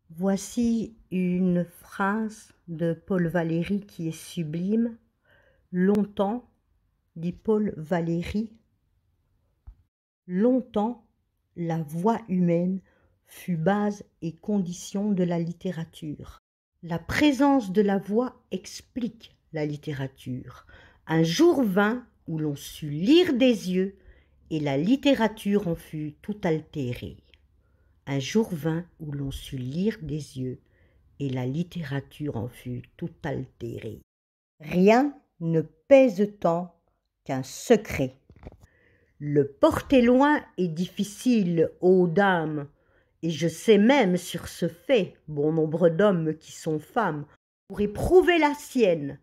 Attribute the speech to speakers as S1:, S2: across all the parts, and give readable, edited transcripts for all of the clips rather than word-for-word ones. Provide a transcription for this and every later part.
S1: Voici une phrase de Paul Valéry qui est sublime. Longtemps, dit Paul Valéry, longtemps, la voix humaine fut base et condition de la littérature. La présence de la voix explique la littérature. Un jour vint où l'on sut lire des yeux et la littérature en fut tout altérée. Un jour vint où l'on sut lire des yeux et la littérature en fut tout altérée. Rien ne pèse tant qu'un secret. Le porter loin est difficile, ô dames, et je sais même sur ce fait bon nombre d'hommes qui sont femmes pour éprouver la sienne.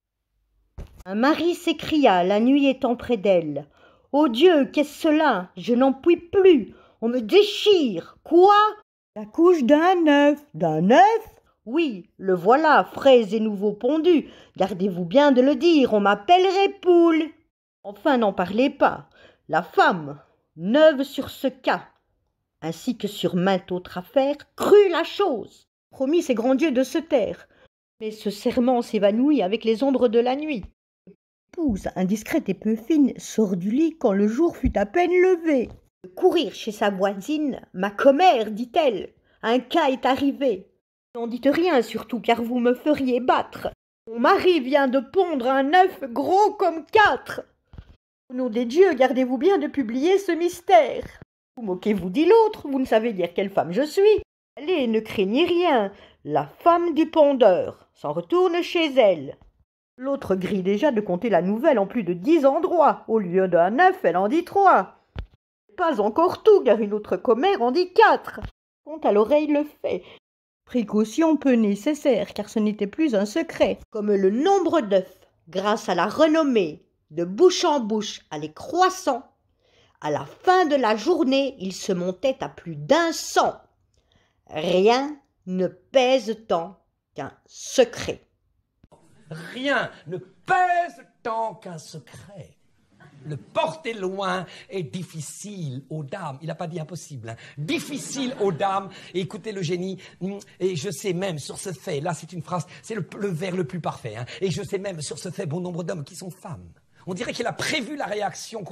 S1: Un mari s'écria la nuit étant près d'elle. « Ô Dieu, qu'est-ce cela? Je n'en puis plus. On me déchire. Quoi? La couche d'un œuf. D'un œuf? Oui, le voilà, frais et nouveau pondu. Gardez-vous bien de le dire, on m'appellerait poule. Enfin, n'en parlez pas. La femme, neuve sur ce cas, ainsi que sur mainte autre affaire, crut la chose. Promit ses grands dieux de se taire. Mais ce serment s'évanouit avec les ombres de la nuit. L'épouse, indiscrète et peu fine, sort du lit quand le jour fut à peine levé. De courir chez sa voisine, ma commère, dit-elle, un cas est arrivé. N'en dites rien surtout, car vous me feriez battre. Mon mari vient de pondre un œuf gros comme 4. Au nom des dieux, gardez-vous bien de publier ce mystère. Vous moquez-vous, dit l'autre, vous ne savez dire quelle femme je suis. Allez, ne craignez rien, la femme du pondeur s'en retourne chez elle. L'autre grille déjà de compter la nouvelle en plus de 10 endroits. Au lieu d'un 9, elle en dit 3. Pas encore tout, car une autre commère en dit 4. Compte à l'oreille le fait. Précaution peu nécessaire, car ce n'était plus un secret. Comme le nombre d'œufs, grâce à la renommée, de bouche en bouche allait croissant, à la fin de la journée, il se montait à plus d'100. Rien ne pèse tant qu'un secret.
S2: Rien ne pèse tant qu'un secret. Le porter loin est difficile aux dames. Il n'a pas dit impossible. Hein. Difficile aux dames. Et écoutez le génie. Et je sais même sur ce fait, là c'est une phrase, c'est le vers le plus parfait. Hein. Et je sais même sur ce fait bon nombre d'hommes qui sont femmes. On dirait qu'il a prévu la réaction.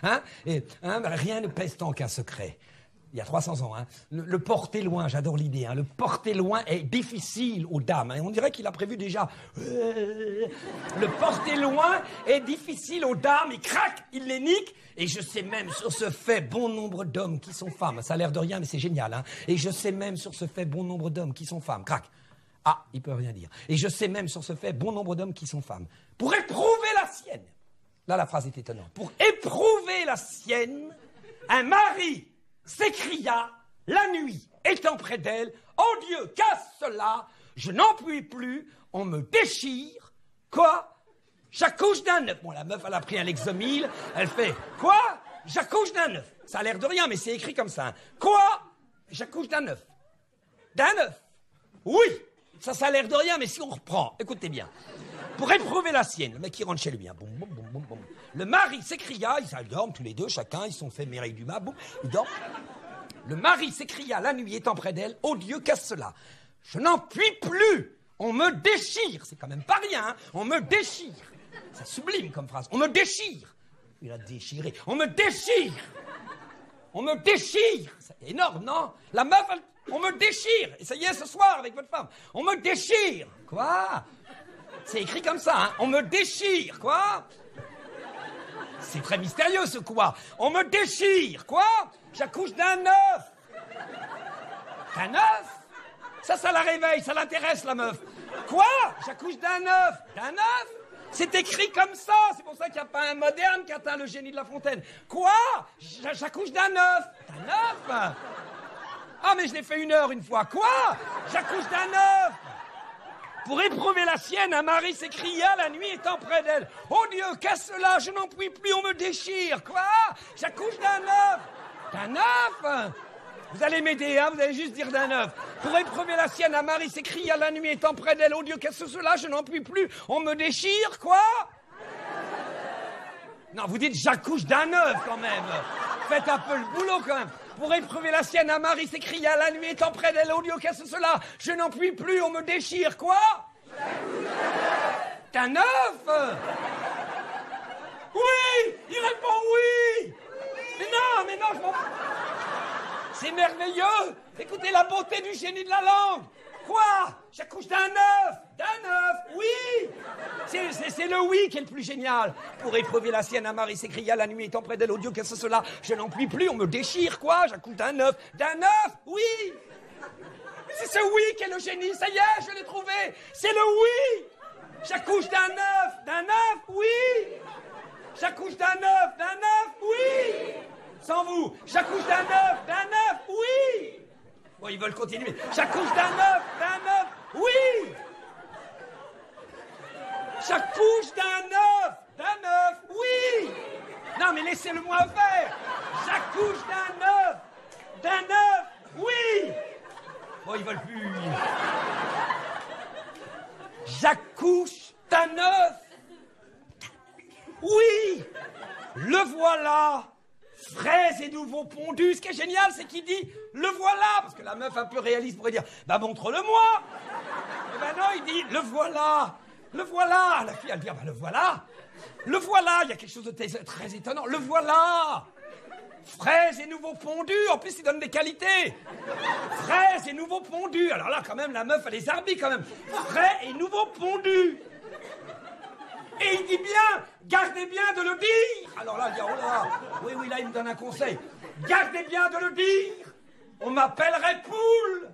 S2: Rien ne pèse tant qu'un secret. Il y a 300 ans, hein. Le porter loin, j'adore l'idée, hein. Le porter loin est difficile aux dames. Hein. On dirait qu'il a prévu déjà. Le porter loin est difficile aux dames, il craque, il les nique. Et je sais même sur ce fait bon nombre d'hommes qui sont femmes. Ça a l'air de rien, mais c'est génial. Hein. Et je sais même sur ce fait bon nombre d'hommes qui sont femmes. Crac. Ah, il peut rien dire. Et je sais même sur ce fait bon nombre d'hommes qui sont femmes. Pour éprouver la sienne. Là, la phrase est étonnante. Pour éprouver la sienne, un mari s'écria la nuit, étant près d'elle, « Oh Dieu, qu'est-ce cela? Je n'en puis plus, on me déchire. » Quoi? J'accouche d'un œuf. Bon, la meuf, elle a pris un Lexomil, elle fait, « Quoi? J'accouche d'un œuf. » Ça a l'air de rien, mais c'est écrit comme ça. Hein. Quoi? J'accouche d'un œuf. D'un œuf? Oui, ça a l'air de rien, mais si on reprend, écoutez bien. Pour éprouver la sienne, le mec il rentre chez lui, hein. Boum, boum, boum, boum, boum. Le mari s'écria, ils dorment tous les deux, chacun, ils sont fait Mireille Dumas, boum, ils dorment. Le mari s'écria la nuit étant près d'elle, « Oh Dieu, qu'est-ce cela? Je n'en puis plus, on me déchire. » C'est quand même pas rien, hein. On me déchire. C'est sublime comme phrase, on me déchire. Il a déchiré, on me déchire. On me déchire. C'est énorme, non? La meuf, on me déchire. Et ça y est, ce soir, avec votre femme, on me déchire. Quoi? C'est écrit comme ça, hein. On me déchire, quoi? C'est très mystérieux, ce quoi. On me déchire, quoi? J'accouche d'un œuf. D'un œuf? Ça la réveille, ça l'intéresse, la meuf. Quoi? J'accouche d'un œuf. D'un œuf? C'est écrit comme ça. C'est pour ça qu'il n'y a pas un moderne qui atteint le génie de La Fontaine. Quoi? J'accouche d'un œuf. D'un œuf? Ah, mais je l'ai fait 1 heure une fois. Quoi? J'accouche d'un œuf. Pour éprouver la sienne, un mari s'écria la nuit étant près d'elle. « Oh Dieu, qu'est-ce cela? Je n'en puis plus, on me déchire. » Quoi? J'accouche d'un œuf. D'un œuf? Vous allez m'aider, hein? Vous allez juste dire d'un œuf. Pour éprouver la sienne, un mari s'écria la nuit étant près d'elle. « Oh Dieu, qu'est-ce que cela? Je n'en puis plus, on me déchire. » Quoi? Non, vous dites « j'accouche d'un œuf » quand même. Faites un peu le boulot quand même. Pour éprouver la sienne, un mari s'écria la nuit étant près d'elle. Audio, qu'est-ce cela? Je n'en puis plus, on me déchire. Quoi? D'un œuf? Oui! Il répond oui! Mais non, je m'en fous. C'est merveilleux! Écoutez la beauté du génie de la langue! Quoi? J'accouche d'un œuf! D'un œuf! Oui! C'est le oui qui est le plus génial. Pour éprouver la sienne, un mari s'écria la nuit étant près d'elle. Oh Dieu, qu'est-ce que c'est cela? Je n'en puis plus, on me déchire. Quoi? J'accouche d'un œuf! D'un œuf! Oui! C'est ce oui qui est le génie. Ça y est, je l'ai trouvé. C'est le oui! J'accouche d'un œuf! D'un œuf! Oui! J'accouche d'un œuf! D'un œuf! Oui! Sans vous, j'accouche d'un œuf, oui! Bon, ils veulent continuer. J'accouche d'un œuf, oui! J'accouche d'un œuf, oui! Non, mais laissez-le-moi faire! J'accouche d'un œuf, oui! Bon, ils veulent plus. J'accouche d'un œuf, oui! Le voilà! Frais et nouveau pondu. Ce qui est génial, c'est qu'il dit « le voilà », parce que la meuf un peu réaliste pourrait dire « bah montre-le-moi ». Et ben non, il dit « le voilà, le voilà ». La fille, elle dit « bah le voilà, le voilà ». Il y a quelque chose de très étonnant. Le voilà. Frais et nouveau pondu. En plus, il donne des qualités. Frais et nouveau pondu. Alors là, quand même, la meuf, elle est zarbi quand même. Frais et nouveau pondu. Et il dit bien, gardez bien de le dire. Alors là, il dit, oh là, oui, là, il me donne un conseil. Gardez bien de le dire. On m'appellerait Poule.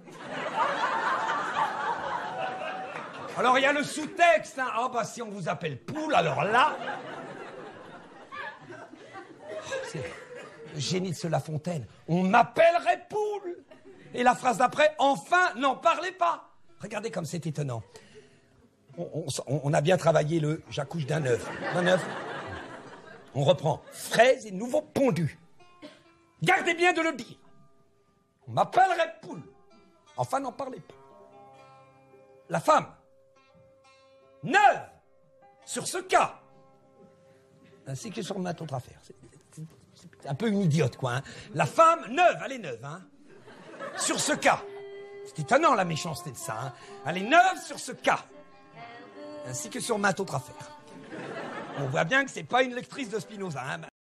S2: Alors, il y a le sous-texte. Hein. Ah, bah, si on vous appelle Poule, alors là... C'est le génie de ce La Fontaine. On m'appellerait Poule. Et la phrase d'après, enfin, n'en parlez pas. Regardez comme c'est étonnant. On a bien travaillé le « j'accouche d'un œuf ». D'un œuf. On reprend. Frais et nouveau pondu. Gardez bien de le dire. On m'appellerait Poule. Enfin, n'en parlez pas. La femme. Neuve. Sur ce cas. Ainsi que sur ma autre affaire. C'est un peu une idiote, quoi. Hein. La femme neuve. Elle est neuve, hein. Sur ce cas. C'est étonnant, la méchanceté de ça. Hein. Elle est neuve sur ce cas. Ainsi que sur ma autre affaire. On voit bien que c'est pas une lectrice de Spinoza. Hein.